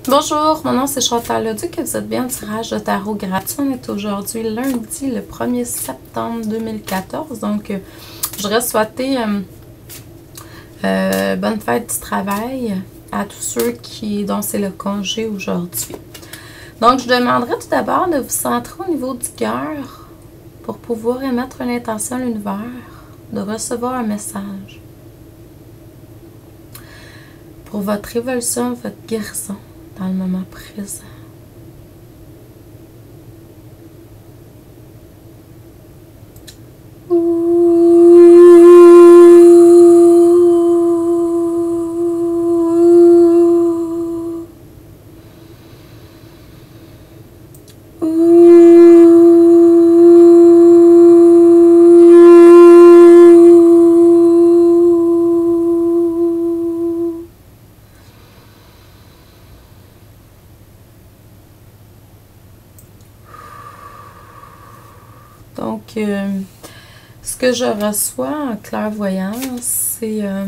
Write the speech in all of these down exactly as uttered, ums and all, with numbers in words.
Bonjour, mon nom c'est Chantal Leduc et vous êtes bien au tirage de tarot gratuit. On est aujourd'hui lundi le premier septembre deux mille quatorze. Donc, euh, je voudrais souhaiter euh, euh, bonne fête du travail à tous ceux qui dont c'est le congé aujourd'hui. Donc, je demanderais tout d'abord de vous centrer au niveau du cœur pour pouvoir émettre une intention à l'univers, de recevoir un message pour votre évolution, votre guérison dans le moment présent. Donc, euh, ce que je reçois en clairvoyance, c'est euh,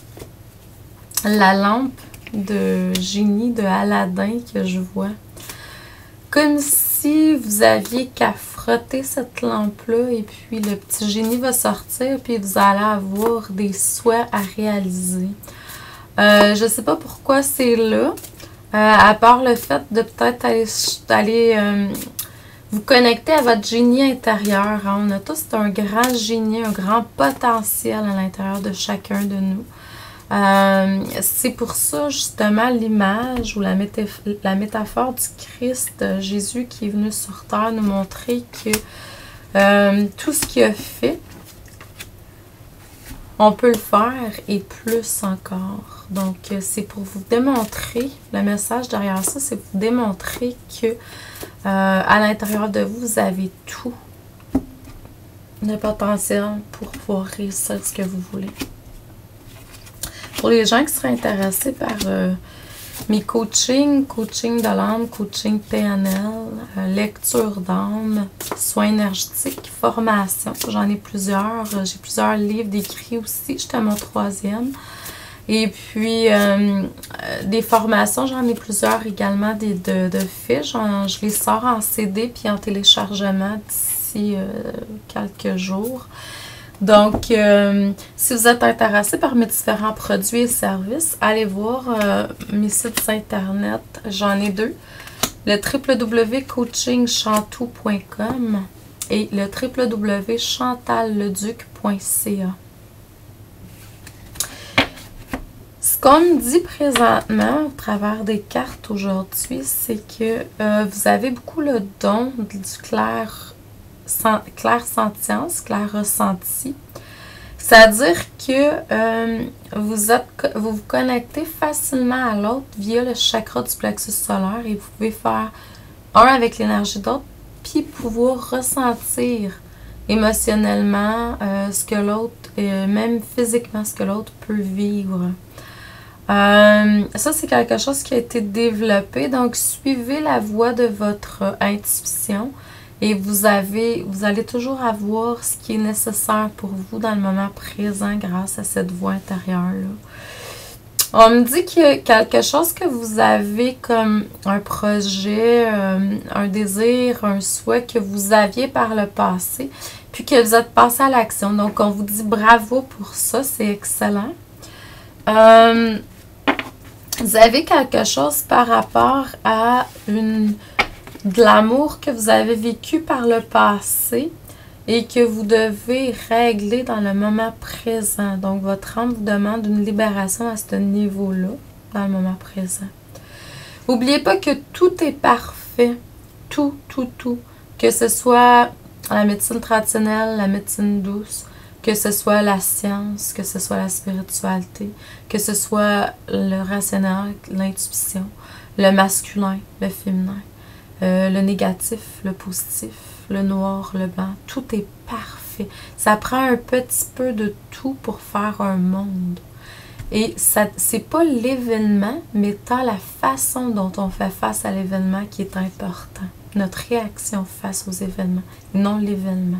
la lampe de génie de Aladdin que je vois. Comme si vous aviez qu'à frotter cette lampe-là et puis le petit génie va sortir puis vous allez avoir des souhaits à réaliser. Euh, je ne sais pas pourquoi c'est là, euh, à part le fait de peut-être aller... aller euh, vous connectez à votre génie intérieur. Hein? On a tous un grand génie, un grand potentiel à l'intérieur de chacun de nous. Euh, c'est pour ça, justement, l'image ou la, métaph la métaphore du Christ, euh, Jésus qui est venu sur terre nous montrer que euh, tout ce qu'il a fait, on peut le faire et plus encore. Donc, euh, c'est pour vous démontrer, le message derrière ça, c'est pour vous démontrer que Euh, à l'intérieur de vous, vous avez tout le potentiel pour pouvoir réussir ce que vous voulez. Pour les gens qui seraient intéressés par euh, mes coachings, coaching de l'âme, coaching P N L, euh, lecture d'âme, soins énergétiques, formation, j'en ai plusieurs. J'ai plusieurs livres d'écrits aussi, j'étais à mon troisième. Et puis, euh, des formations, j'en ai plusieurs également des, de, de fiches. Je les sors en C D puis en téléchargement d'ici euh, quelques jours. Donc, euh, si vous êtes intéressé par mes différents produits et services, allez voir euh, mes sites internet. J'en ai deux. Le w w w point coaching chantou point com et le w w w point chantal leduc point c a. Ce qu'on me dit présentement au travers des cartes aujourd'hui, c'est que euh, vous avez beaucoup le don du clair, sen, clair sentience, clair ressenti. C'est-à-dire que euh, vous, êtes, vous vous connectez facilement à l'autre via le chakra du plexus solaire et vous pouvez faire un avec l'énergie d'autre, puis pouvoir ressentir émotionnellement euh, ce que l'autre, euh, même physiquement ce que l'autre peut vivre. Euh, ça, c'est quelque chose qui a été développé. Donc, suivez la voie de votre intuition et vous avez, vous allez toujours avoir ce qui est nécessaire pour vous dans le moment présent grâce à cette voie intérieure-là. On me dit qu'il y a quelque chose que vous avez comme un projet, euh, un désir, un souhait que vous aviez par le passé, puis que vous êtes passé à l'action. Donc, on vous dit bravo pour ça, c'est excellent. Euh, Vous avez quelque chose par rapport à une, de l'amour que vous avez vécu par le passé et que vous devez régler dans le moment présent. Donc, votre âme vous demande une libération à ce niveau-là, dans le moment présent. N'oubliez pas que tout est parfait. Tout, tout, tout. Que ce soit la médecine traditionnelle, la médecine douce, que ce soit la science, que ce soit la spiritualité, que ce soit le rationnel, l'intuition, le masculin, le féminin, euh, le négatif, le positif, le noir, le blanc, tout est parfait. Ça prend un petit peu de tout pour faire un monde. Et ça, c'est pas l'événement, mais tant la façon dont on fait face à l'événement qui est important. Notre réaction face aux événements, non l'événement.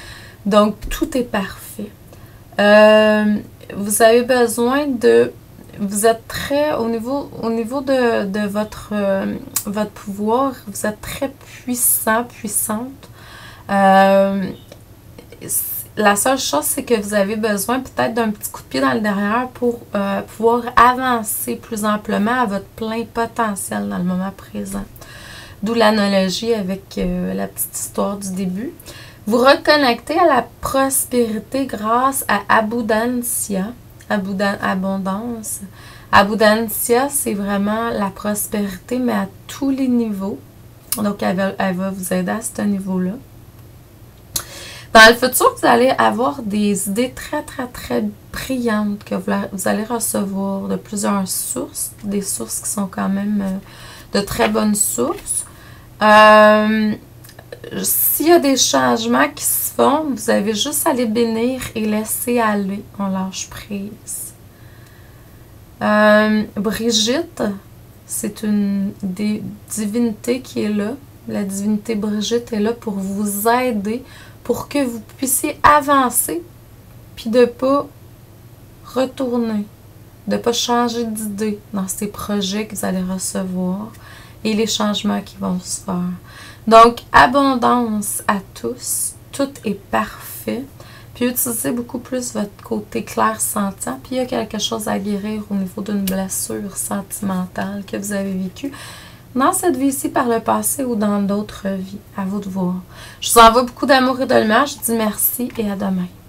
Donc, tout est parfait. Euh, vous avez besoin de vous êtes très, au niveau, au niveau de, de votre, euh, votre pouvoir, vous êtes très puissant, puissante. Euh, la seule chose, c'est que vous avez besoin peut-être d'un petit coup de pied dans le derrière pour euh, pouvoir avancer plus amplement à votre plein potentiel dans le moment présent. D'où l'analogie avec euh, la petite histoire du début. Vous reconnectez à la prospérité grâce à Abundancia. Abundan- abondance. Abundancia, c'est vraiment la prospérité, mais à tous les niveaux. Donc, elle va, elle va vous aider à ce niveau-là. Dans le futur, vous allez avoir des idées très, très, très brillantes que vous, vous allez recevoir de plusieurs sources, des sources qui sont quand même euh, de très bonnes sources. Euh, S'il y a des changements qui se font, vous avez juste à les bénir et laisser aller. On lâche prise. Euh, Brigitte, c'est une des divinités qui est là. La divinité Brigitte est là pour vous aider, pour que vous puissiez avancer, puis de ne pas retourner, de ne pas changer d'idée dans ces projets que vous allez recevoir et les changements qui vont se faire. Donc, abondance à tous, tout est parfait. Puis utilisez beaucoup plus votre côté clair sentant. Puis il y a quelque chose à guérir au niveau d'une blessure sentimentale que vous avez vécue dans cette vie-ci par le passé ou dans d'autres vies. À vous de voir. Je vous envoie beaucoup d'amour et de lumière. Je vous dis merci et à demain.